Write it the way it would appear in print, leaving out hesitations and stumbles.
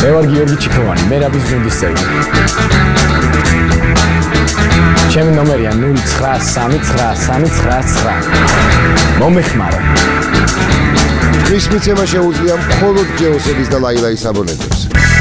მე ვარ გიორგი ჩიქოვანი, მე რაბის გუნდის წევრი. ჩემი ნომერია 09393999. მომეხმარა. მის მიცემა შეუძლია მხოლოდ ჯეოსების და ლაილაის აბონენტებს.